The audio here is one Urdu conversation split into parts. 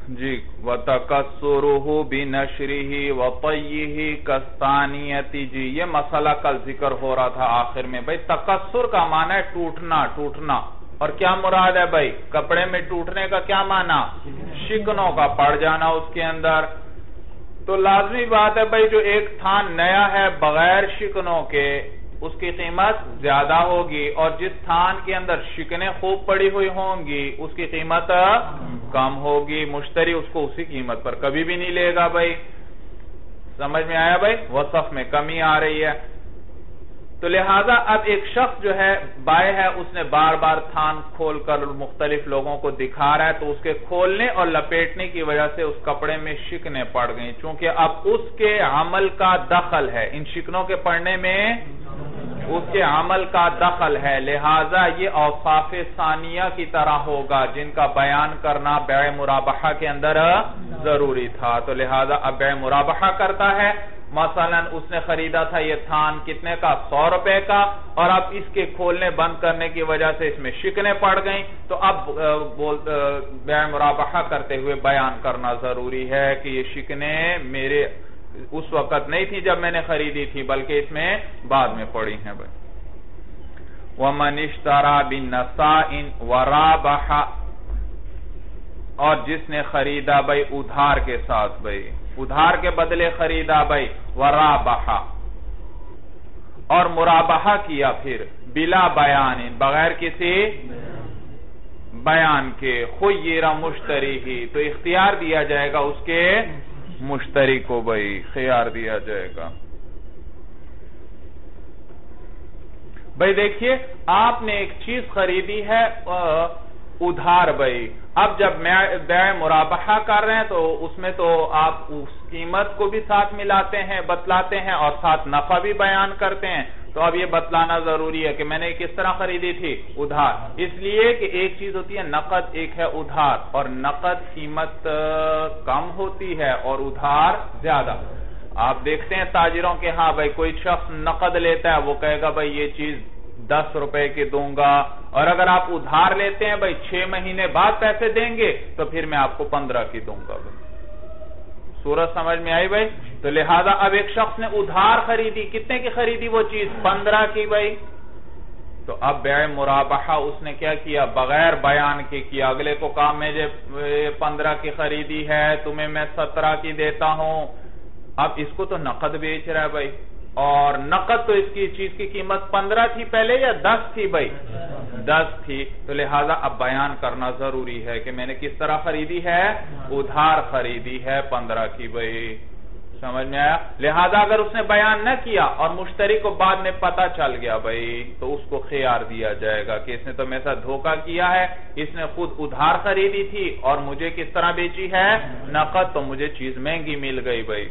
جی وَتَكَسُّرُهُ بِنَشْرِهِ وَطَيِّهِ كَالثَّانِيَةِ جی یہ مسئلہ کل ذکر ہو رہا تھا آخر میں بھئی تکسر کا معنی ہے ٹوٹنا اور کیا مراد ہے بھئی کپڑے میں ٹوٹنے کا کیا معنی شکنوں کا پڑ جانا اس کے اندر تو لازمی بات ہے بھئی جو ایک تھان نیا ہے بغیر شکنوں کے اس کی قیمت زیادہ ہوگی اور جس تھان کے اندر شکنیں خوب پڑی ہوئی ہوں گی اس کی قیمت کم ہوگی مشتری اس کو اسی قیمت پر کبھی بھی نہیں لے گا بھائی سمجھ میں آیا بھائی وصف میں کمی آ رہی ہے تو لہٰذا اب ایک شخص جو ہے بائع ہے اس نے بار بار تھان کھول کر مختلف لوگوں کو دکھا رہا ہے تو اس کے کھولنے اور لپیٹنے کی وجہ سے اس کپڑے میں شکنیں پڑ گئیں چونکہ اب اس کے عمل کا دخل ہے ان شکنوں کے پڑنے میں اس کے عمل کا دخل ہے لہٰذا یہ اوصاف ثانیہ کی طرح ہوگا جن کا بیان کرنا بیع مرابحہ کے اندر ضروری تھا تو لہٰذا اب بیع مرابحہ کرتا ہے مثلا اس نے خریدا تھا یہ تھان کتنے کا 100 روپے کا اور اب اس کے کھولنے بند کرنے کی وجہ سے اس میں شکنیں پڑ گئیں تو اب بیع مرابحہ کرتے ہوئے بیان کرنا ضروری ہے کہ یہ شکنیں میرے اس وقت نہیں تھی جب میں نے خریدی تھی بلکہ اس میں بعد میں پڑی ہیں بھائی وَمَنِ اشْتَرَى بِالنَّسَائِن وَرَابَحَ اور جس نے خریدا بھائی ادھار کے ساتھ بھائی ادھار کے بدلے خریدا بھائی وَرَابَحَ اور مرابحہ کیا پھر بلا بیان بغیر کسی بیان کے خُیِّرَ مُشْتَرِهِ تو اختیار دیا جائے گا اس کے مشتری کو بھائی خیار دیا جائے گا بھائی دیکھیے آپ نے ایک چیز خریدی ہے ادھار بھائی اب جب بیع مرابحہ کر رہے ہیں تو اس میں تو آپ اس قیمت کو بھی ساتھ ملاتے ہیں بتلاتے ہیں اور ساتھ نفع بھی بیان کرتے ہیں تو اب یہ بتلانا ضروری ہے کہ میں نے کس طرح خریدی تھی ادھار اس لیے کہ ایک چیز ہوتی ہے نقد ایک ہے ادھار اور نقد قیمت کم ہوتی ہے اور ادھار زیادہ آپ دیکھتے ہیں تاجروں کے ہاں بھائی کوئی شخص نقد لیتا ہے وہ کہے گا بھائی یہ چیز 10 روپے کی دوں گا اور اگر آپ ادھار لیتے ہیں بھائی 6 مہینے بعد پیسے دیں گے تو پھر میں آپ کو 15 کی دوں گا بھائی صورت سمجھ میں آئی بھائی تو لہذا اب ایک شخص نے ادھار خریدی کتنے کی خریدی وہ چیز 15 کی بھائی تو اب بیع مرابحہ اس نے کیا کیا بغیر بیان کے کیا اگلے کو کہا میں 15 کی خریدی ہے تمہیں میں 17 کی دیتا ہوں اب اس کو تو نقد بیچ رہا ہے بھائی اور نقد تو اس کی چیز کی قیمت 15 تھی پہلے یا 10 تھی بھائی 10 تھی تو لہٰذا اب بیان کرنا ضروری ہے کہ میں نے کس طرح خریدی ہے ادھار خریدی ہے 15 کی بھائی سمجھ میں آیا لہٰذا اگر اس نے بیان نہ کیا اور مشتری کو بعد میں پتا چل گیا بھائی تو اس کو خیار دیا جائے گا کہ اس نے تو میرے ساتھ دھوکہ کیا ہے اس نے خود ادھار خریدی تھی اور مجھے کس طرح بیچی ہے نقد تو مجھے چیز مہنگی مل گئی بھائی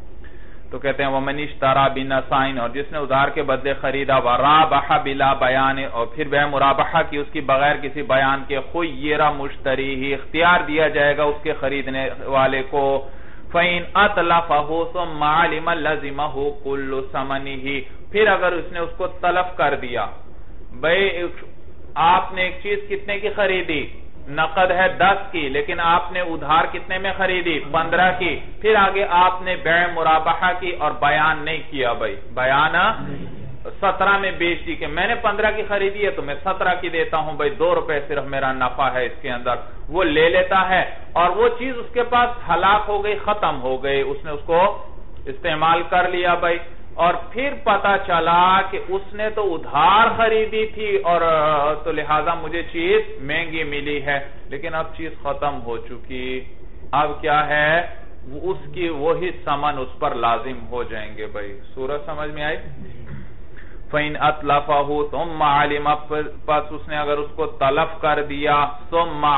تو کہتے ہیں وَمَنِ اشْتَرَى بِالنَّسَائِن اور جس نے ادھار کے بدلے خریدا وَرَابَحَ بِلَا بَيَانٍ اور پھر بیع مرابحہ کی اس کی بغیر کسی بیان کے خُیِّرَ مُشْتَرِیہِ اختیار دیا جائے گا اس کے خریدنے والے کو فَإِنْ أَتْلَفَهُ ثُمَّ عَلِمَ لَزِمَهُ كُلُّ ثَمَنِهِ پھر اگر اس نے اس کو تلف کر دیا بھئی آپ نے ایک چیز کتنے کی خریدی نقد ہے 10 کی لیکن آپ نے ادھار کتنے میں خریدی 15 کی پھر آگے آپ نے بیع مرابحہ کی اور بیان نہیں کیا بھائی بیان 17 میں بیچ دی کہ میں نے 15 کی خریدی ہے تو میں 17 کی دیتا ہوں بھائی 2 روپے صرف میرا نفع ہے اس کے اندر وہ لے لیتا ہے اور وہ چیز اس کے پاس ہلاک ہو گئی ختم ہو گئی اس نے اس کو استعمال کر لیا بھائی اور پھر پتا چلا کہ اس نے تو ادھار خریدی تھی اور تو لہٰذا مجھے چیز مہنگی ملی ہے لیکن اب چیز ختم ہو چکی اب کیا ہے اس کی وہی ثمن اس پر لازم ہو جائیں گے بھائی صورت سمجھ میں آئی فَإِنْ أَتْلَفَهُ ثُمَّ عَلِمَ پس اس نے اگر اس کو تلف کر دیا ثُمَّ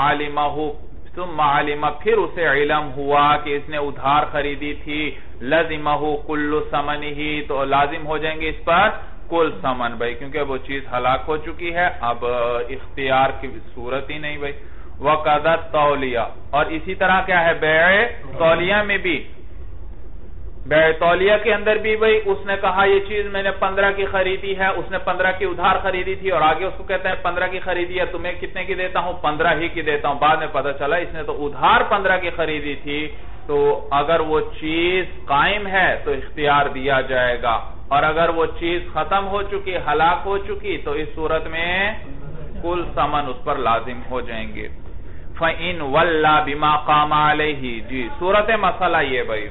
عَلِمَ پھر اسے علم ہوا کہ اس نے ادھار خریدی تھی لَزِمَهُ كُلُّ ثَمَنِهِ تو لازم ہو جائیں گے اس پر کل ثمن بھائی کیونکہ وہ چیز ہلاک ہو چکی ہے اب اختیار کی صورت ہی نہیں بھائی وَقَدَتْ تَوْلِيَا اور اسی طرح کیا ہے بیع تولیہ میں بھی بیع تولیہ کے اندر بھی بھئی اس نے کہا یہ چیز میں نے 15 کی خریدی ہے، اس نے 15 کی ادھار خریدی تھی اور آگے اس کو کہتا ہے 15 کی خریدی ہے، تمہیں کتنے کی دیتا ہوں؟ 15 ہی کی دیتا ہوں۔ بعد میں پتہ چلا اس نے تو ادھار 15 کی خریدی تھی، تو اگر وہ چیز قائم ہے تو اختیار دیا جائے گا، اور اگر وہ چیز ختم ہو چکی، ہلاک ہو چکی، تو اس صورت میں کل ثمن اس پر لازم ہو جائیں گے۔ فَإِنْ وَلَّا بِمَا قَامَ عَلَيْهِ، جی صورت مسئلہ یہ بھئی،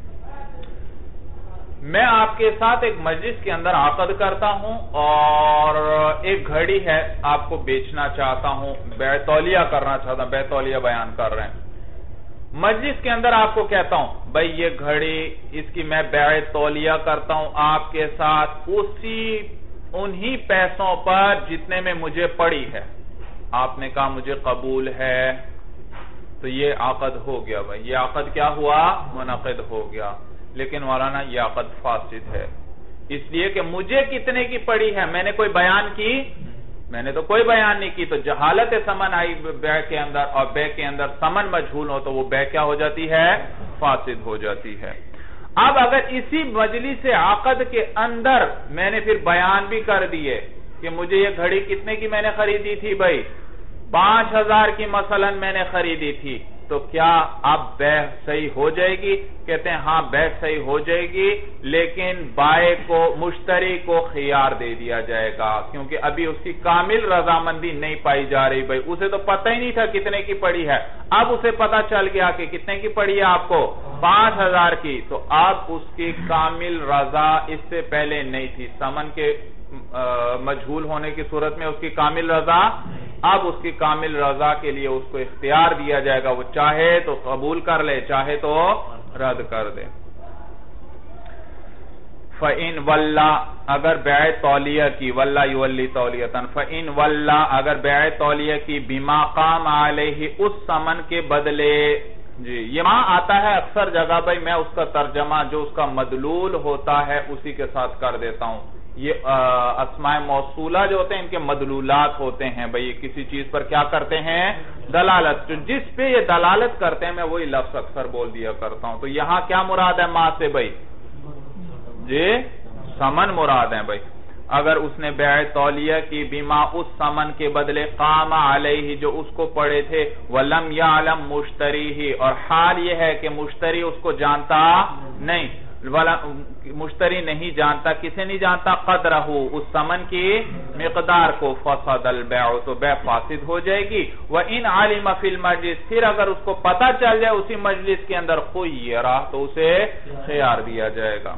میں آپ کے ساتھ ایک مجلس کے اندر عقد کرتا ہوں اور ایک گھڑی ہے آپ کو بیچنا چاہتا ہوں، بیع تولیہ کرنا چاہتا ہوں، بیع تولیہ بیان کر رہے ہیں۔ مجلس کے اندر آپ کو کہتا ہوں بھئی یہ گھڑی اس کی میں بیع تولیہ کرتا ہوں آپ کے ساتھ انہی پیسوں پر جتنے میں مجھے پڑی ہے۔ آپ نے کہا مجھے قبول ہے، تو یہ عقد ہو گیا بھئی، یہ عقد کیا ہوا؟ منعقد ہو گیا۔ لیکن مولانا یہ عقد فاسد ہے، اس لیے کہ مجھے کتنے کی پڑی ہے میں نے کوئی بیان کی؟ میں نے تو کوئی بیان نہیں کی، تو جہالت ثمن آئی بیع کے اندر، اور بیع کے اندر ثمن مجہول ہو تو وہ بیع کیا ہو جاتی ہے؟ فاسد ہو جاتی ہے۔ اب اگر اسی مجلس عقد کے اندر میں نے پھر بیان بھی کر دیے کہ مجھے یہ گھڑی کتنے کی میں نے خریدی تھی بھائی؟ 5000 کی مثلا میں نے خریدی تھی، تو کیا اب بیع صحیح ہو جائے گی؟ کہتے ہیں ہاں بیع صحیح ہو جائے گی، لیکن بائع کو، مشتری کو خیار دے دیا جائے گا، کیونکہ ابھی اس کی کامل رضامندی نہیں پائی جا رہی بھائی، اسے تو پتہ ہی نہیں تھا کتنے کی پڑی ہے، اب اسے پتہ چل گیا کہ کتنے کی پڑی ہے آپ کو؟ 5000 کی، تو اب اس کی کامل رضا اس سے پہلے نہیں تھی، ثمن کے مجہول ہونے کی صورت میں اس کی کامل رضا، اب اس کی کامل رضا کے لیے اس کو اختیار دیا جائے گا، وہ چاہے تو قبول کر لے، چاہے تو رد کر دے۔ فَإِنْ وَلَّا، اگر بیع تولیہ کی، وَلَّا يُوَلِّ تَوْلِيَةً، فَإِنْ وَلَّا، اگر بیع تولیہ کی، بِمَا قَامَ عَلَيْهِ، اس ثمن کے بدلے، جی یہ ماں آتا ہے اکثر جگہ بھائی، میں اس کا ترجمہ جو اس کا مدلول ہوتا ہے اسی کے ساتھ کر دیتا ہوں۔ یہ اسماء موصولہ جو ہوتے ہیں ان کے مدلولات ہوتے ہیں بھئی، کسی چیز پر کیا کرتے ہیں؟ دلالت، جو جس پہ یہ دلالت کرتے ہیں میں وہی لفظ اکثر بول دیا کرتا ہوں۔ تو یہاں کیا مراد ہے ماں سے بھئی؟ جی ثمن مراد ہے بھئی۔ اگر اس نے بیع تولیہ کی بما، اس ثمن کے بدلے، قام علیہ، جو اس کو پڑے تھے، ولم یعلم مشتریہ، اور حال یہ ہے کہ مشتری اس کو جانتا نہیں، مشتری نہیں جانتا، کسے نہیں جانتا؟ قدرہ، اس ثمن کی مقدار کو، فسد البیع، تو بیع فاسد ہو جائے گی۔ وَإِنْ عَلِمَ فِي الْمَجْلِسِ، پھر اگر اس کو پتہ چل جائے اسی مجلس کے اندر، خُیّرہ، تو اسے خیار دیا جائے گا۔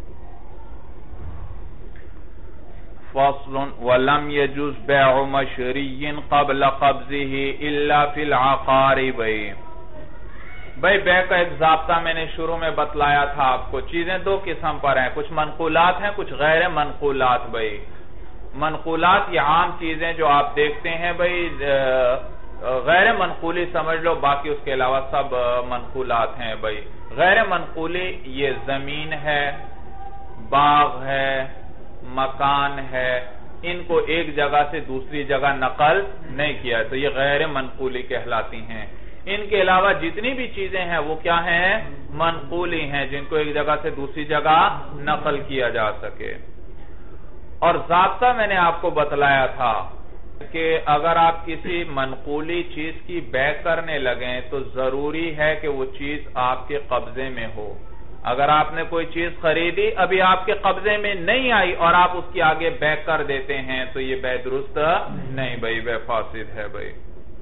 فصل وَلَمْ يَجُزْ بَيْعُ مَشْرِيٍّ قَبْلَ قَبْضِهِ إِلَّا فِي الْعَقَارِ، بھئی بیع کا ایک ضابطہ میں نے شروع میں بتلایا تھا آپ کو۔ چیزیں دو قسم پر ہیں، کچھ منقولات ہیں، کچھ غیر منقولات بھئی۔ منقولات یہ عام چیزیں جو آپ دیکھتے ہیں بھئی، غیر منقولی سمجھ لو، باقی اس کے علاوہ سب منقولات ہیں بھئی۔ غیر منقولی یہ زمین ہے، باغ ہے، مکان ہے، ان کو ایک جگہ سے دوسری جگہ نقل نہیں کیا، تو یہ غیر منقولی کہلاتی ہیں۔ ان کے علاوہ جتنی بھی چیزیں ہیں وہ کیا ہیں؟ منقولی ہیں، جن کو ایک جگہ سے دوسری جگہ نقل کیا جا سکے۔ اور ضابطہ میں نے آپ کو بتلایا تھا کہ اگر آپ کسی منقولی چیز کی بیع کرنے لگیں تو ضروری ہے کہ وہ چیز آپ کے قبضے میں ہو۔ اگر آپ نے کوئی چیز خریدی، ابھی آپ کے قبضے میں نہیں آئی اور آپ اس کی آگے بیع کر دیتے ہیں، تو یہ بیع درست نہیں بھائی، بیع فاسد ہے بھائی۔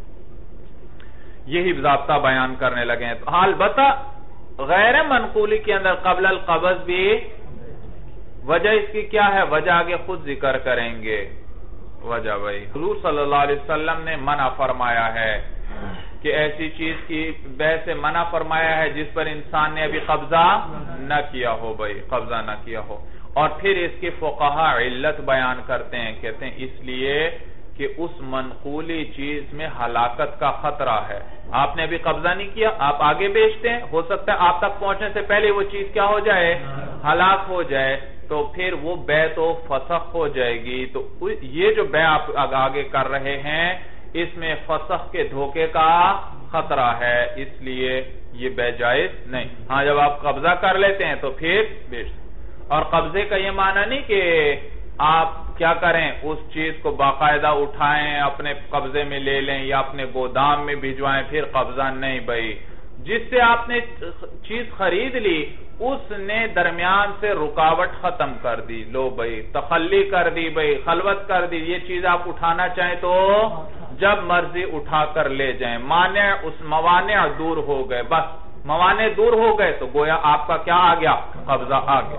یہی ضابطہ بیان کرنے لگے ہیں۔ البتہ غیر منقولی کے اندر قبل القبض بھی، وجہ اس کی کیا ہے؟ وجہ آگے خود ذکر کریں گے۔ وجہ بھائی حضور صلی اللہ علیہ وسلم نے منع فرمایا ہے کہ ایسی چیز کی بیع سے منع فرمایا ہے جس پر انسان نے ابھی قبضہ نہ کیا ہو بھائی، قبضہ نہ کیا ہو۔ اور پھر اس کے فقہا علت بیان کرتے ہیں، کہتے ہیں اس لیے کہ اس منقولی چیز میں ہلاکت کا خطرہ ہے۔ آپ نے ابھی قبضہ نہیں کیا، آپ آگے بیچتے ہیں، ہو سکتا ہے آپ تک پہنچنے سے پہلے وہ چیز کیا ہو جائے؟ ہلاک ہو جائے، تو پھر وہ بیع تو فسخ ہو جائے گی۔ تو یہ جو بیع آپ آگے کر رہے ہیں، اس میں فسخ کے دھوکے کا خطرہ ہے، اس لیے یہ بے جائز نہیں. ہاں جب آپ قبضہ کر لیتے ہیں تو پھر بیچ. اور قبضے کا یہ معنی نہیں کہ آپ کیا کریں اس چیز کو باقاعدہ اٹھائیں اپنے قبضے میں لے لیں یا اپنے گودام میں بھجوائیں پھر قبضہ نہیں. بھائی جس سے آپ نے چیز خرید لی اس نے درمیان سے رکاوٹ ختم کر دی. لو بھائی تخلی کر دی, بھائی خلوت کر دی. یہ چیز آپ اٹھانا چاہیں تو جب مرضی اٹھا کر لے جائیں. موانع دور ہو گئے. بس موانع دور ہو گئے تو گویا آپ کا کیا آ گیا؟ قبضہ آ گیا.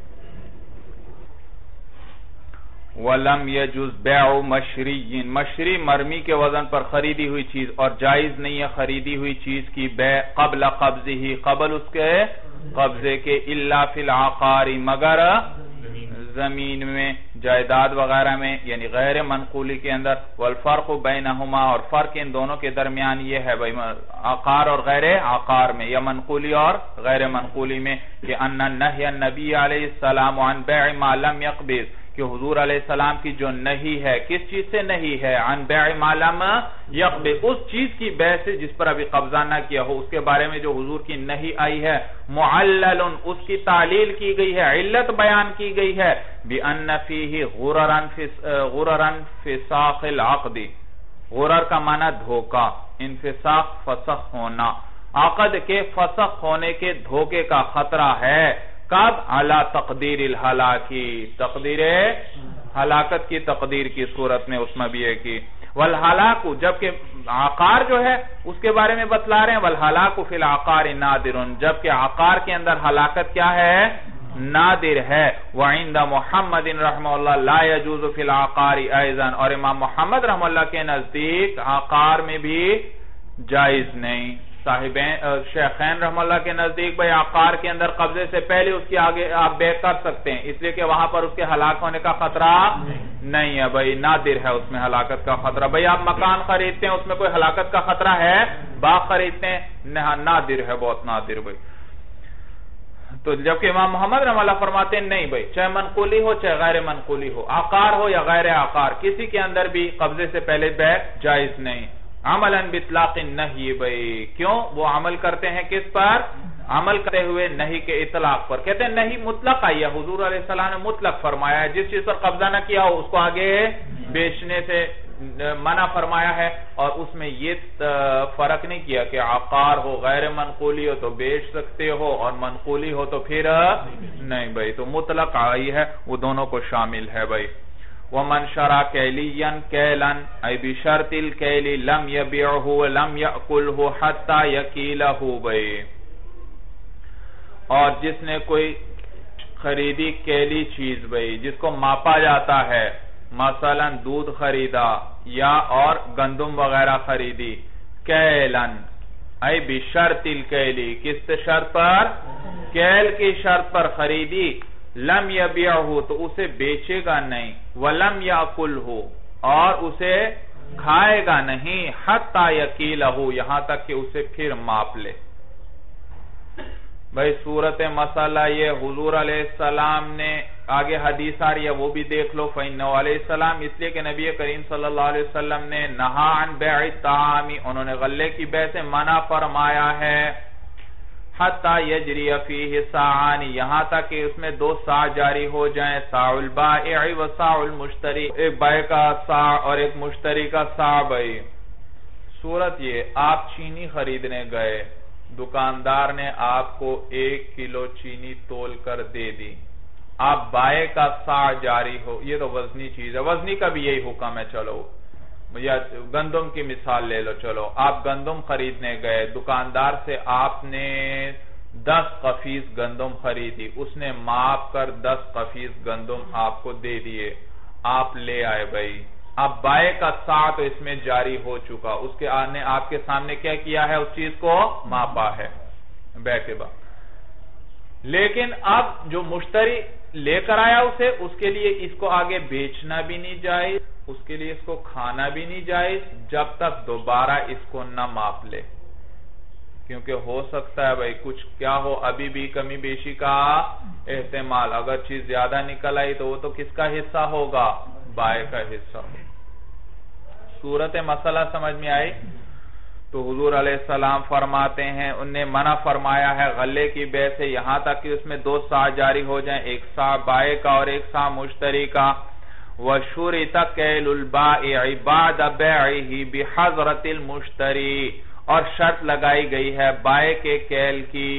وَلَمْ يَجُزْ بَيْعُ مَشْرِيٍّ مشری مرمی کے وزن پر خریدی ہوئی چیز, اور جائز نہیں ہے خریدی ہوئی چیز کی بیع قبل قبضہ قبل اس کے قبضے کے الا فی العقار مگر زمین میں جائیداد وغیرہ میں یعنی غیر منقولی کے اندر. والفرق بینہما اور فرق ان دونوں کے درمیان یہ ہے بھائی عقار اور غیر عقار میں یا منقولی اور غیر منقولی میں کہ ان نہی النبی علیہ السلام عن بیع ما لم یقبض کہ حضور علیہ السلام کی جو نہیں ہے کس چیز سے نہیں ہے؟ عن بیع ما لم یقبض اس چیز کی بیع سے جس پر ابھی قبضہ نہ کیا ہو. اس کے بارے میں جو حضور کی نہیں آئی ہے معلل اس کی تعلیل کی گئی ہے, علت بیان کی گئی ہے بِأَنَّ فِيهِ غُرَرًا فِسَاخِ الْعَقْدِ. غرر کا معنی دھوکہ, انفساخ فسخ ہونا, عقد کے فسخ ہونے کے دھوکے کا خطرہ ہے. کب؟ علی تقدیر الہلاکی تقدیر ہلاکت کی تقدیر کی صورت میں اس میں بھی ہے کی. والہلاک جبکہ عقار جو ہے اس کے بارے میں بتلا رہے ہیں والہلاک فی العقار نادر جبکہ عقار کے اندر ہلاکت کیا ہے؟ نادر ہے. وعند محمد رحمہ اللہ لا يجوز فی العقار ایضا اور امام محمد رحمہ اللہ کے نزدیک عقار میں بھی جائز نہیں. شیخین رحمہ اللہ کے نزدیک بھئی عقار کے اندر قبضے سے پہلے اس کی آگے آپ بیع کر سکتے ہیں اس لیے کہ وہاں پر اس کے ہلاک ہونے کا خطرہ نہیں ہے. بھئی نادر ہے اس میں ہلاکت کا خطرہ. بھئی آپ مکان خریدتے ہیں اس میں کوئی ہلاکت کا خطرہ ہے؟ باغ خریدتے ہیں نادر ہے, بہت نادر. بھئی تو جبکہ امام محمد رحمہ اللہ فرماتے ہیں نہیں بھئی چاہے منقولی ہو چاہے غیر منقولی ہو, عقار ہو یا غیر عقار, کسی کے اندر بھی قبضے سے پہلے بیع جائز نہیں. عملاً باطلاق النہی بھئی کیوں وہ عمل کرتے ہیں کس پر؟ عمل کرتے ہوئے نہیں کے اطلاق پر. کہتے ہیں نہیں مطلق آئی ہے, حضور علیہ السلام نے مطلق فرمایا ہے جس چیز پر قبضہ نہ کیا ہو اس کو آگے بیچنے سے منع فرمایا ہے. اور اس میں یہ فرق نہیں کیا کہ عقار ہو غیر منقولی ہو تو بیچ سکتے ہو اور منقولی ہو تو پھر نہیں. بھئی تو مطلق آئی ہے وہ دونوں کو شامل ہے. بھئی وَمَنْ شَرَى كَيْلِيًّا كَيْلًا أي بِشَرْطِ الْكَيْلِ لَمْ يَبِعْهُ وَلَمْ يَأْكُلْهُ حَتَّى يَكِيلَهُ بھئی اور جس نے کوئی خریدی کیلی چیز بھئی جس کو ماپا جاتا ہے, مثلا دودھ خریدا یا اور گندم وغیرہ خریدی, کیلن ای بشرط الکیلی کس شرط پر؟ کیل کی شرط پر خریدی, لم یبیعہ تو اسے بیچے گا نہیں, ولم یاکلہ اور اسے کھائے گا نہیں, حتی یکیلہ یہاں تک کہ اسے پھر ماپ لے. بھئی صورت مسئلہ یہ حضور علیہ السلام نے آگے حدیث آ رہی ہے وہ بھی دیکھ لو. فإنہ علیہ السلام اس لیے کہ نبی کریم صلی اللہ علیہ وسلم نے نہا عن بیع الطعام انہوں نے غلے کی بیع سے منع فرمایا ہے. حتی یجری فیہ ساعان یہاں تک کہ اس میں 2 ساع جاری ہو جائیں, ساع البائع و ساع المشتری ایک بائع کا ساع اور ایک مشتری کا ساع. بھئی صورت یہ آپ چینی خریدنے گئے, دکاندار نے آپ کو 1 کلو چینی تول کر دے دی, آپ بائع کا ساع جاری ہو, یہ تو وزنی چیز ہے, وزنی کا بھی یہی حکم ہے. چلو یا گندم کی مثال لے لو, چلو آپ گندم خریدنے گئے, دکاندار سے آپ نے 10 قفیز گندم خریدی, اس نے ماپ کر 10 قفیز گندم آپ کو دے دیے, آپ لے آئے. بھائی اب بائع کا ساع تو اس میں جاری ہو چکا, اس کے آنے آپ کے سامنے کیا کیا ہے, اس چیز کو ماپا ہے بیع کے بعد. لیکن اب جو مشتری لے کر آیا اسے, اس کے لیے اس کو آگے بیچنا بھی نہیں جائز, اس کے لیے اس کو کھانا بھی نہیں جائز جب تک دوبارہ اس کو نہ ماپ لے, کیونکہ ہو سکتا ہے بھئی کچھ کیا ہو ابھی بھی کمی بیشی کا احتمال, اگر چیز زیادہ نکل آئی تو وہ تو کس کا حصہ ہوگا؟ بائع کا حصہ. صورت مسئلہ سمجھ میں آئی. تو حضور علیہ السلام فرماتے ہیں ان نے منع فرمایا ہے غلے کی بے سے یہاں تک کہ اس میں 2 سا جاری ہو جائیں، ایک سا بائع کا اور ایک سا مشتری کا۔ وَشُرِطَ كَيْلُ الْبَائِعِ بَعْدَ بَيْعِهِ بِحَضْرَةِ الْمُشْتَرِي، اور شرط لگائی گئی ہے بائع کے کیل کی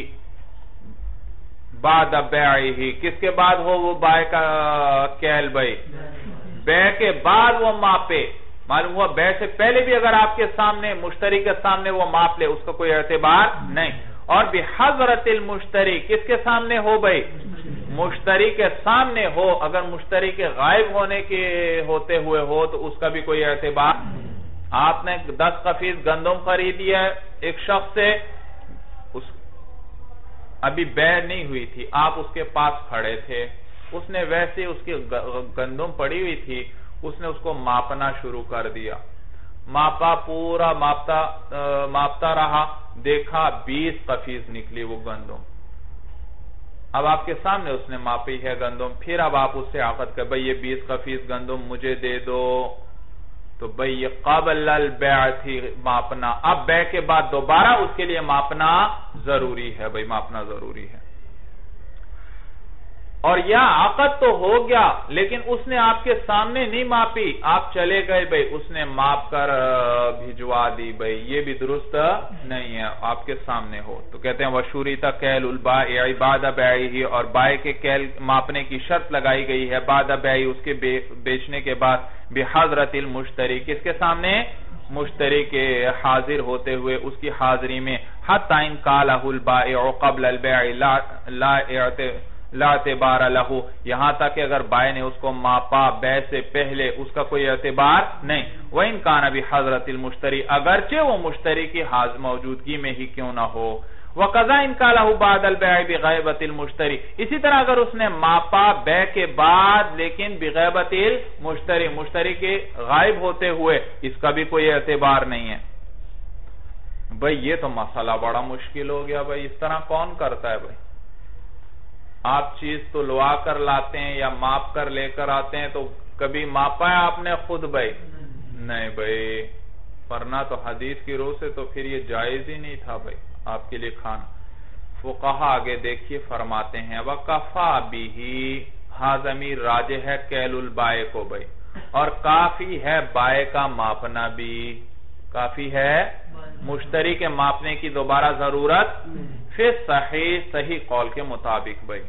بعد بیعہ، کس کے بعد ہو وہ بائع کا کیل بھائی؟ بیع کے بعد وہ ماپے، معلوم ہوا بیع سے پہلے بھی اگر آپ کے سامنے مشتری کے سامنے وہ ماپ لے اس کا کوئی اعتبار نہیں۔ اور بحضرت المشتری، کس کے سامنے ہو بھائی؟ مشتری کے سامنے ہو، اگر مشتری کے غائب ہونے کے ہوتے ہوئے ہو تو اس کا بھی کوئی اعتبار۔ آپ نے 10 قفیز گندم خریدی ہے ایک شخص سے، ابھی بیع نہیں ہوئی تھی، آپ اس کے پاس کھڑے تھے، اس نے ویسے اس کی گندم پڑی ہوئی تھی، اس نے اس کو ماپنا شروع کر دیا، ماپا، پورا ماپتا رہا، دیکھا 20 قفیز نکلی وہ گندم۔ اب آپ کے سامنے اس نے ماپی ہے گندم، پھر اب آپ اس سے عقد کر بھئی یہ 20 قفیز گندم مجھے دے دو، تو بھئی یہ قبل البیع تھی ماپنا، اب بیع کے بعد دوبارہ اس کے لیے ماپنا ضروری ہے، بھئی ماپنا ضروری ہے۔ اور یا عقد تو ہو گیا لیکن اس نے آپ کے سامنے نہیں ماپی، آپ چلے گئے بھئی اس نے ماپ کر بھجوا دی، بھئی یہ بھی درست نہیں ہے، آپ کے سامنے ہو۔ تو کہتے ہیں وَشُرِطَ كَيْلُ الْبَائِعِ بَعْدَ بَيْعِهِ، اور بائع کے کیل ماپنے کی شرط لگائی گئی ہے بعد بَيْعِهِ، اس کے بیچنے کے بعد، بِحَضْرَةِ الْمُشْتَرِي، کس کے سامنے؟ مشتری کے حاضر ہوتے ہوئے، اس کی حاضری میں، حَتَّى إِنْ قَالَهُ الْبَائِعُ قَبْلَ الْبَيْعِ لا اعتبار لہو، یہاں تک کہ اگر بائع نے اس کو ماپا بیع سے پہلے اس کا کوئی اعتبار نہیں۔ وَإِنْ كَانَ بِحَضْرَةِ الْمُشْتَرِي، اگرچہ وہ مشتری کی موجودگی میں ہی کیوں نہ ہو۔ وَقَضَى إِنْ قَالَهُ بَعْدَ الْبَيْعِ بِغَيْبَةِ الْمُشْتَرِي، اسی طرح اگر اس نے ماپا بیع کے بعد لیکن بِغَيْبَةِ الْمُشْتَرِي، مشتری کے غائب ہوتے ہوئے، اس کا بھی کوئی اعتبار نہیں ہے۔ بھئی یہ تو مسئلہ بڑا مشکل ہو گیا، بھئی اس طرح کون کرتا ہے بھئی؟ آپ چیز تو لوا کر لاتے ہیں یا ماپ کر لے کر آتے ہیں، تو کبھی ماپا ہے آپ نے خود بھائی؟ نہیں بھائی، ورنہ تو حدیث کی روح سے تو پھر یہ جائز ہی نہیں تھا بھائی آپ کے لیے کھانا۔ فقہا آگے دیکھیے فرماتے ہیں وَقَفَا بِهِ، ہاں ضمیر راجح ہے کیل البائع کو بھائی، اور کافی ہے بائع کا ماپنا بھی، کافی ہے مشتری کے ماپنے کی دوبارہ ضرورت، پھر صحیح قول کے مطابق بھائی۔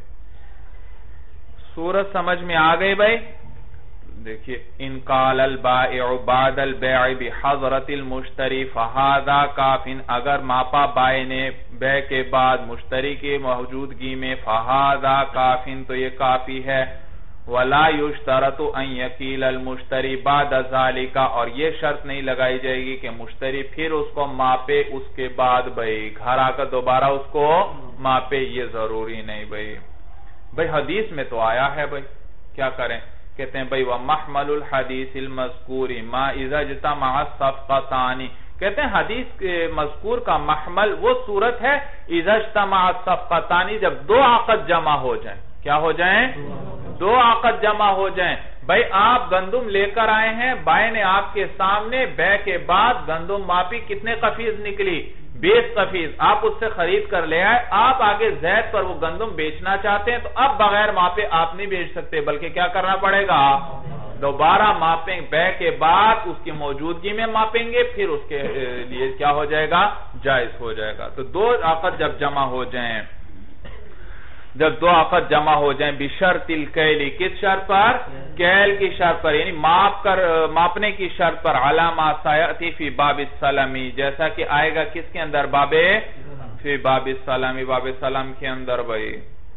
صورت سمجھ میں آ گئی بھائی؟ دیکھیے ان قال البائع بعد البیع بحضرت المشتری فہذا کافٍ، اگر ماپا بائع نے بیع کے بعد مشتری کی موجودگی میں، فہذا کافٍ، تو یہ کافی ہے۔ وَلَا يُشْتَرَطُ أَن يَكِيلَ الْمُشْتَرِي بَعْدَ ذَلِكَ، اور یہ شرط نہیں لگائی جائے گی کہ مشتری پھر اس کو ماپے اس کے بعد بھئی گھر آ کر دوبارہ اس کو ماپے، یہ ضروری نہیں بھئی۔ بھئی حدیث میں تو آیا ہے بھئی، کیا کریں؟ کہتے ہیں بھئی وَمَحْمَلُ الْحَدِيثِ الْمَذْكُورِ مَا إِذَا اجْتَمَعَ الصَّفْقَتَانِ، کہتے ہیں حدیث مذکور کا محمل وہ صورت ہے اِذَا اجْتَمَعَ الصَّفْقَتَانِ، جب 2 عقد جمع ہو جائیں۔ کیا ہو جائیں؟ 2 عقد جمع ہو جائیں۔ بھئی آپ گندم لے کر آئے ہیں، بائع نے آپ کے سامنے بیع کے بعد گندم ماپی، کتنے قفیز نکلی؟ 20 قفیز، آپ اس سے خرید کر لے آئے، آپ آگے زید پر وہ گندم بیچنا چاہتے ہیں، تو اب بغیر ماپے آپ نہیں بیچ سکتے، بلکہ کیا کرنا پڑے گا؟ دوبارہ ماپیں، بیع کے بعد اس کی موجودگی میں ماپیں گے، پھر اس کے لیے کیا ہو جائے گا؟ جائز ہو جائے گا۔ تو 2 عقد جب جمع ہو جائیں، جب 2 عقد جمع ہو جائیں، بشرط الکیل، کس شرط پر؟ کیل کی شرط پر، یعنی ماپنے کی شرط پر، علامہ سیاتی فی باب السلم، جیسا کہ آئے گا کس کے اندر؟ فی باب السلم، باب السلم کے اندر بھئی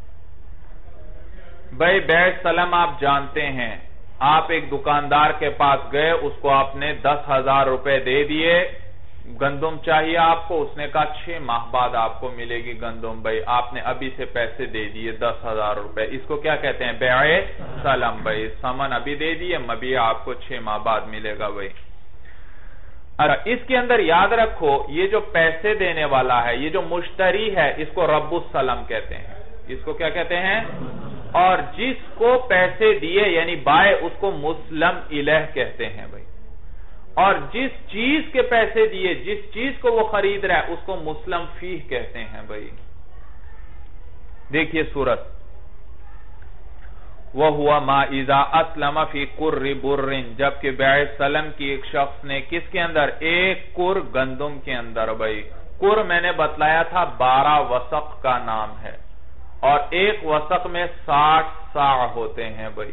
بیع سلم آپ جانتے ہیں، آپ ایک دکاندار کے پاس گئے، اس کو آپ نے 10,000 روپے دے دیے، گندم چاہیے آپ کو، اس نے کہا 6 ماہ بعد آپ کو ملے گی گندم، بھئی آپ نے ابھی سے پیسے دے دیے 10,000 روپے، اس کو کیا کہتے ہیں؟ بیع سلم بھئی، سمن ابھی دے دیے، مبیع آپ کو 6 ماہ بعد ملے گا بھئی۔ اس کے اندر یاد رکھو یہ جو پیسے دینے والا ہے، یہ جو مشتری ہے، اس کو رب السلم کہتے ہیں، اس کو کیا کہتے ہیں؟ اور جس کو پیسے دیے یعنی بائع، اس کو مسلم الیہ کہتے ہیں بھئی۔ اور جس چیز کے پیسے دیے، جس چیز کو وہ خرید رہا ہے، اس کو مسلم فیہ کہتے ہیں بھائی. دیکھیے سورت، وَهُوَ مَا إِذَا أَسْلَمَ فِي قُرِّ بُرٍ، جبکہ بیع سلم کی ایک شخص نے کس کے اندر؟ ایک کر گندم کے اندر بھائی. کر میں نے بتلایا تھا 12 وسق کا نام ہے، اور ایک وسق میں 60 صاع ہوتے ہیں بھائی،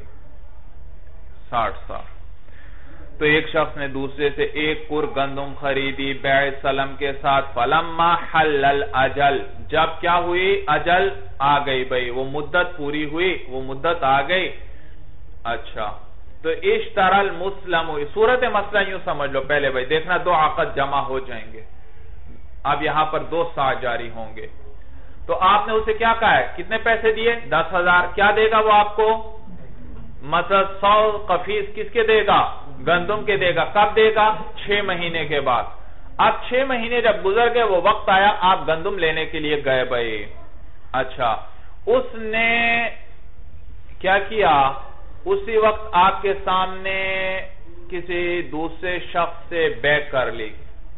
60 صاع. تو ایک شخص نے دوسرے سے ایک کر گندم خریدی بیع سلم کے ساتھ. فَلَمَّا حَلَّ الْأَجَلِ، جب کیا ہوئی؟ اجل آ گئی بھئی، وہ مدت پوری ہوئی، وہ مدت آ گئی. اچھا، تو اشترى المسلم، صورت مسئلہ یوں سمجھ لو پہلے بھئی، دیکھنا 2 عقد جمع ہو جائیں گے. اب یہاں پر 2 صاع جاری ہوں گے. تو آپ نے اسے کیا کہا ہے؟ کتنے پیسے دیے؟ 10,000. کیا دے گا وہ آپ کو؟ مثلا 100 قفیز کس کے دے گا؟ گندم کے دے گا. کب دے گا؟ 6 مہینے کے بعد. اب 6 مہینے جب گزر گئے، وہ وقت آیا، آپ گندم لینے کے لیے گئے بھائی. اچھا، اس نے کیا کیا؟ اسی وقت آپ کے سامنے کسی دوسرے شخص سے بیع کر لی.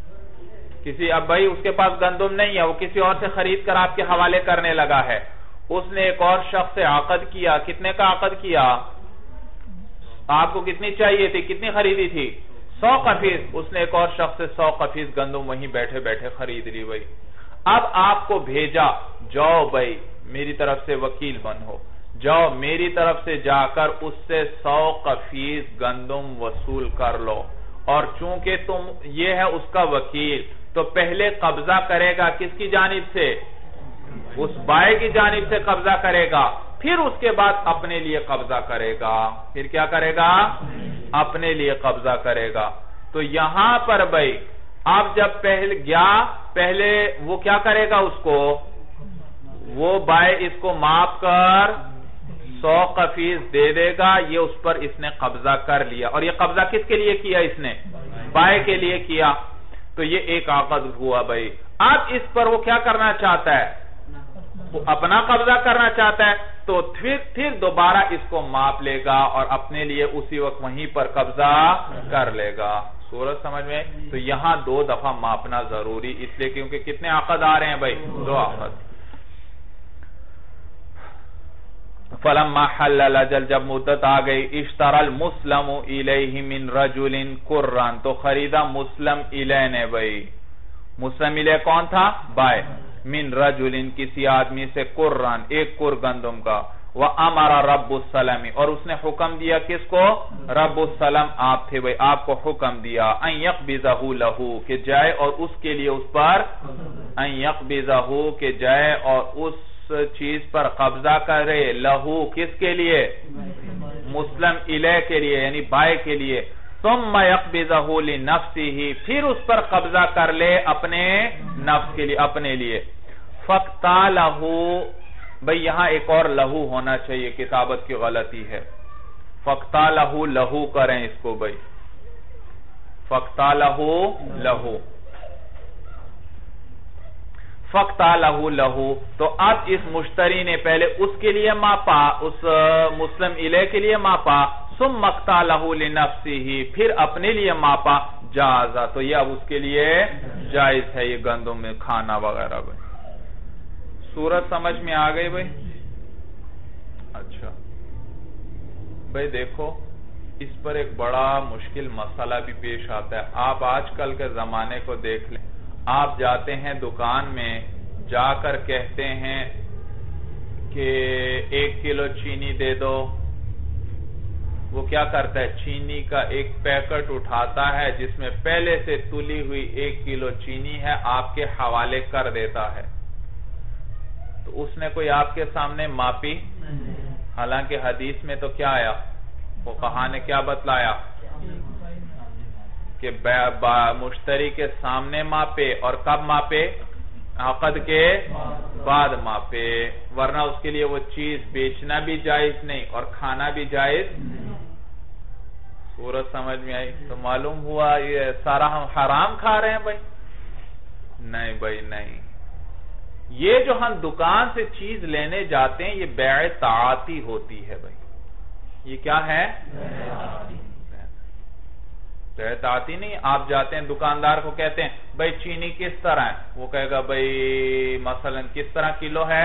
اب بھائی اس کے پاس گندم نہیں ہے، وہ کسی اور سے خرید کر آپ کے حوالے کرنے لگا ہے. اس نے ایک اور شخص سے عقد کیا. کتنے کا عقد کیا؟ آپ کو کتنی چاہیے تھی؟ کتنی خریدی تھی؟ 100 قفیز. اس نے ایک اور شخص سے 100 قفیز گندم وہیں بیٹھے بیٹھے خرید لی بھائی. اب آپ کو بھیجا، جاؤ بھائی میری طرف سے وکیل بنو، جاؤ میری طرف سے جا کر اس سے 100 قفیز گندم وصول کر لو. اور چونکہ تم یہ ہے اس کا وکیل، تو پہلے قبضہ کرے گا کس کی جانب سے؟ اس بائے کی جانب سے قبضہ کرے گا. پھر اس کے بعد اپنے لیے قبضہ کرے گا. پھر کیا کرے گا؟ اپنے لیے قبضہ کرے گا. تو یہاں پر بھائی اب جب پہلے وہ کیا کرے گا؟ اس کو وہ بائے اس کو ماپ کر 100 قفیز دے دے گا. یہ اس پر اس نے قبضہ کر لیا. اور یہ قبضہ کس کے لیے کیا؟ اس نے بائے کے لیے کیا. تو یہ ایک عقد ہوا بھائی. اب اس پر وہ کیا کرنا چاہتا ہے؟ وہ اپنا قبضہ کرنا چاہتا ہے. تو پھر دوبارہ اس کو ماپ لے گا اور اپنے لیے اسی وقت وہیں پر قبضہ کر لے گا. صورت سمجھ میں؟ تو یہاں 2 دفعہ ماپنا ضروری، اس لیے کیونکہ کتنے عقد آ رہے ہیں بھائی؟ 2 عقد. فَلَمَّا حَلَّ الْأَجَلُ، جب مدت آ گئی، اشترى المسلم الیہ من رجل قرًا، تو خریدا مسلم الیہ نے بھائی. مسلم الیہ کون تھا؟ بائے. من رجل، کسی آدمی سے، قرًا، ایک کر گندم کا. وَأَمَرَ رَبُّ السَّلَمِ، اور اس نے حکم دیا کس کو؟ رب السلم آپ تھے بھائی، آپ کو حکم دیا. أَن يَقْبِضَهُ لَهُ، کہ جائے اور اس کے لیے اس پر، أَن يَقْبِضَهُ، کہ جائے اور اس چیز پر قبضہ کرے، لہو کس کے لیے؟ مسلم الیہ کے لیے، یعنی بائے کے لیے. ثم يقبضه لنفسه، پھر اس پر قبضہ کر لے اپنے نفس کے لیے، اپنے لیے. فَقْتَالَهُ، بھئی یہاں ایک اور لہو ہونا چاہیے، کتابت کی غلطی ہے. فَقْتَالَهُ لہو کریں اس کو بھئی، فَقْتَالَهُ لہو، فَقْتَالَهُ لَهُ. تو اب اس مشتری نے پہلے اس کے لیے ماپا، اس مسلم الیہ کے لیے ماپا. ثم اقتالہ لنفسہ، پھر اپنے لیے ماپا. جازا، تو یہ اب اس کے لیے جائز ہے یہ گندم میں کھانا وغیرہ بھائی. صورت سمجھ میں آ گئی بھائی؟ اچھا بھائی دیکھو، اس پر ایک بڑا مشکل مسئلہ بھی پیش آتا ہے. آپ آج کل کے زمانے کو دیکھ لیں. آپ جاتے ہیں دکان میں، جا کر کہتے ہیں کہ 1 کلو چینی دے دو. وہ کیا کرتا ہے؟ چینی کا ایک پیکٹ اٹھاتا ہے جس میں پہلے سے تلی ہوئی 1 کلو چینی ہے، آپ کے حوالے کر دیتا ہے. تو اس نے کوئی آپ کے سامنے ماپی؟ حالانکہ حدیث میں تو کیا آیا؟ فقہا نے کیا بتلایا؟ کہ مشتری کے سامنے ماپے. اور کب ماپے؟ عقد کے بعد ماپے، ورنہ اس کے لیے وہ چیز بیچنا بھی جائز نہیں اور کھانا بھی جائز. صورت سمجھ میں آئی؟ تو معلوم ہوا یہ سارا ہم حرام کھا رہے ہیں بھائی؟ نہیں بھائی نہیں. یہ جو ہم دکان سے چیز لینے جاتے ہیں یہ بیع تعاطی ہوتی ہے بھائی. یہ کیا ہے؟ بیع تعاتی نہیں. آپ جاتے ہیں دکاندار کو کہتے ہیں بھائی چینی کس طرح ہے, وہ کہے گا بھائی مثلا کس طرح کلو ہے,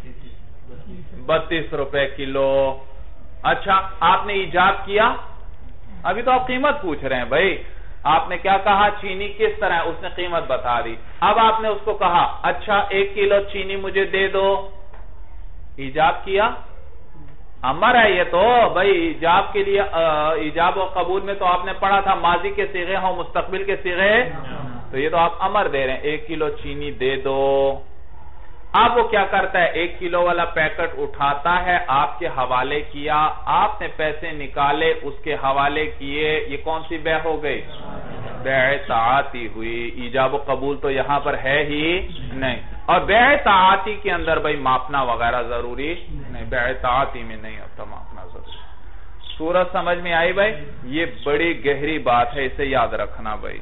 32 روپے کلو. اچھا آپ نے ایجاب کیا, ابھی تو آپ قیمت پوچھ رہے ہیں بھائی, آپ نے کیا کہا چینی کس طرح ہے, اس نے قیمت بتا دی. اب آپ نے اس کو کہا اچھا 1 کلو چینی مجھے دے دو, ایجاب کیا, امر ہے یہ تو بھائی. ایجاب کے لیے ایجاب و قبول میں تو آپ نے پڑھا تھا ماضی کے صیغے ہوں مستقبل کے صیغے, تو یہ تو آپ امر دے رہے ہیں 1 کلو چینی دے دو. اب وہ کیا کرتا ہے, 1 کلو والا پیکٹ اٹھاتا ہے, آپ کے حوالے کیا, آپ نے پیسے نکالے اس کے حوالے کیے, یہ کون سی بیع ہو گئی, بیع تعاتی ہوئی. ایجاب و قبول تو یہاں پر ہے ہی نہیں. اور بیع تعاتی کے اندر بھائی ماپنا وغیرہ ضروری نہیں, بیع تعاتی میں نہیں ہوتا ماپنا ضروری. صورت سمجھ میں آئی بھائی, یہ بڑی گہری بات ہے, اسے یاد رکھنا بھائی.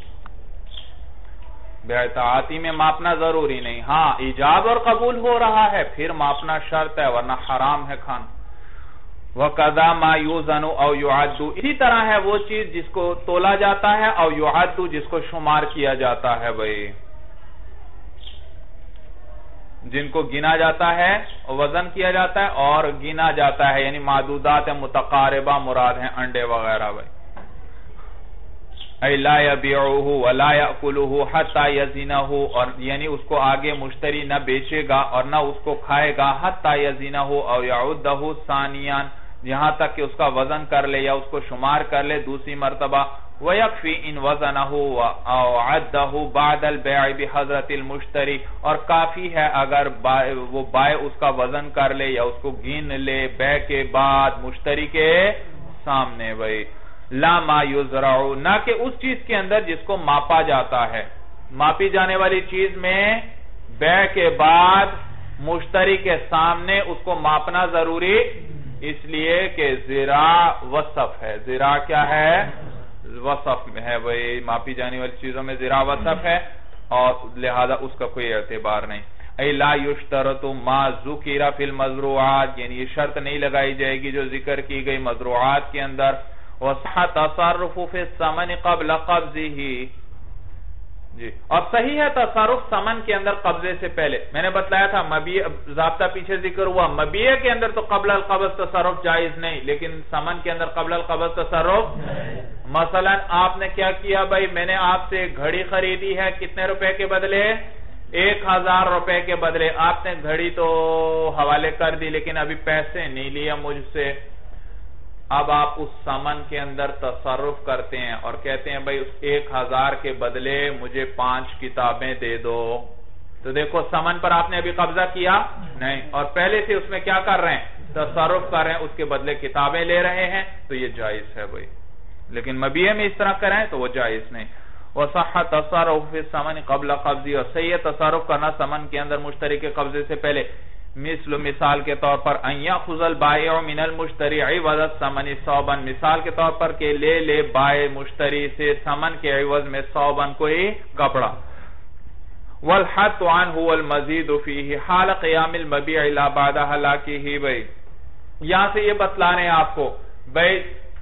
بیع تعاتی میں ماپنا ضروری نہیں, ہاں ایجاب اور قبول ہو رہا ہے پھر ماپنا شرط ہے, ورنہ حرام ہے کھانا. وَقَذَا مَا يُوزَنُ أَوْ يُعَدُّ, اسی طرح ہے وہ چیز جس کو تولا جاتا ہے, او يُعَدُّ جس کو شمار کیا جاتا ہے بھائی, جن کو گنا جاتا ہے, وزن کیا جاتا ہے اور گنا جاتا ہے, یعنی معدودات متقاربہ مراد ہیں انڈے وغیرہ بھائی. لا يبيعه ولا يأكله حتى يزنه, اور یعنی اس کو آگے مشتری نہ بیچے گا اور نہ اس کو کھائے گا, حتى يزنه او يعده ثانيا, یہاں تک کہ اس کا وزن کر لے یا اس کو شمار کر لے دوسری مرتبہ. وَيَكْفِي إِنْ وَزَنَهُ أَوْ عَدَّهُ بَعْدَ الْبَيْعِ بِحَضْرَةِ الْمُشْتَرِ, اور کافی ہے اگر وہ بائع اس کا وزن کر لے یا اس کو گن لے بیع کے بعد مشتری کے سامنے بھائی. لا ما یزرع, نہ کہ اس چیز کے اندر جس کو ماپا جاتا ہے. ماپی جانے والی چیز میں بیع کے بعد مشتری کے سامنے اس کو ماپنا ضروری, اس لیے کہ ذراع وصف ہے. ذراع کیا ہے, وصف ہے بھائی, ماپی جانے والی چیزوں میں ذراع وصف ہے اور لہذا اس کا کوئی اعتبار نہیں. اے لا یشترط ما ذکر فی المزروعات, یعنی یہ شرط نہیں لگائی جائے گی جو ذکر کی گئی مزروعات کے اندر. وصح تصرف فی الثمن قبل قبضه, جی, اور صحیح ہے تصرف ثمن کے اندر قبضے سے پہلے. میں نے بتلایا تھا مبیع ضابطہ پیچھے ذکر ہوا, مبیع کے اندر تو قبل القبض تصرف جائز نہیں, لیکن ثمن کے اندر قبل القبض تصرف. مثلا آپ نے کیا کیا بھائی, میں نے آپ سے گھڑی خریدی ہے, کتنے روپے کے بدلے, 1000 روپے کے بدلے. آپ نے گھڑی تو حوالے کر دی لیکن ابھی پیسے نہیں لیا مجھ سے. اب آپ اس ثمن کے اندر تصرف کرتے ہیں اور کہتے ہیں بھائی اس 1000 کے بدلے مجھے 5 کتابیں دے دو. تو دیکھو ثمن پر آپ نے ابھی قبضہ کیا نہیں, اور پہلے سے اس میں کیا کر رہے ہیں, تصرف کر رہے ہیں, اس کے بدلے کتابیں لے رہے ہیں, تو یہ جائز ہے بھائی. لیکن مبیع میں اس طرح کریں تو وہ جائز نہیں. وَصَحَّ تَصَرُّفُ فِي الثَّمَنِ قَبْلَ قَبْضِهِ, اور صحیح تصرف کرنا ثمن کے اندر مشتری کے قبضے سے پہلے. مثال کے طور پر ان یاخذ البائع من المشتری عوض الثمن ثوبا, مثال کے طور پر کہ لے بائع مشتری سے ثمن کے عوض میں ثوبا کوئی کپڑا. والحد عنه والمزید فيه حال قیام المبیع لا بعد ہلاکه, بھائی یہاں سے یہ بتلا رہے ہیں آپ کو, بھائی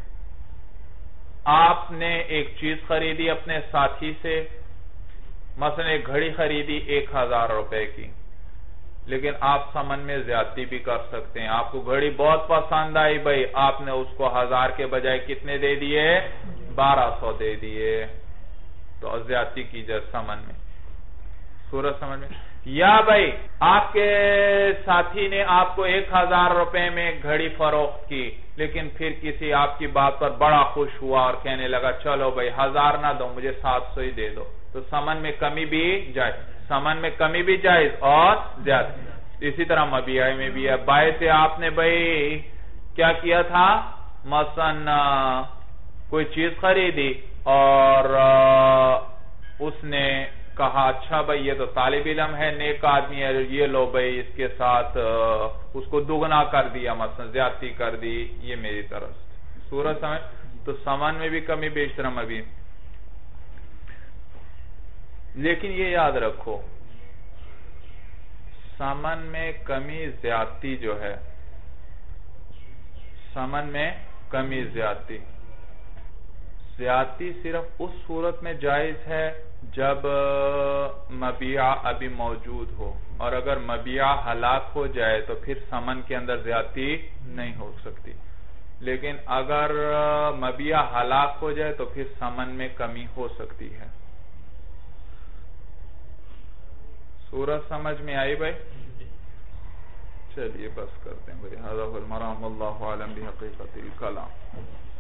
آپ نے ایک چیز خریدی اپنے ساتھی سے, مثلا ایک گھڑی خریدی 1000 روپے کی, لیکن آپ ثمن میں زیادتی بھی کر سکتے ہیں. آپ کو گھڑی بہت پسند آئی بھائی, آپ نے اس کو 1000 کے بجائے کتنے دے دیے, 1200 دے دیے, تو زیادتی کی جائے ثمن میں. صورت سمجھ میں. یا بھائی آپ کے ساتھی نے آپ کو 1000 روپے میں گھڑی فروخت کی, لیکن پھر کسی آپ کی بات پر بڑا خوش ہوا اور کہنے لگا چلو بھائی 1000 نہ دو, مجھے 700 ہی دے دو, تو ثمن میں کمی بھی جائز, ثمن میں کمی بھی جائز اور زیادہ. اسی طرح مبیع میں بھی ہے. بائع سے آپ نے بھائی کیا کیا تھا, مثلا کوئی چیز خریدی اور اس نے کہا اچھا بھائی یہ تو طالب علم ہے, نیک آدمی ہے, یہ لو بھائی اس کے ساتھ اس کو دگنا کر دیا, مثلا زیادتی کر دی, یہ میری طرف. صورت سمجھ, تو ثمن میں بھی کمی بیشتر مبیع. لیکن یہ یاد رکھو ثمن میں کمی زیادتی جو ہے, ثمن میں کمی زیادتی, زیادتی صرف اس صورت میں جائز ہے جب مبیع ابھی موجود ہو، اور اگر مبیع ہلاک ہو جائے تو پھر ثمن کے اندر زیادتی نہیں ہو سکتی، لیکن اگر مبیع ہلاک ہو جائے تو پھر ثمن میں کمی ہو سکتی ہے۔ صورت سمجھ میں آئی بھائی؟ چلیے بس کرتے ہیں بھائی، هذا هو المرام، واللہ اعلم بحقیقت الکلام۔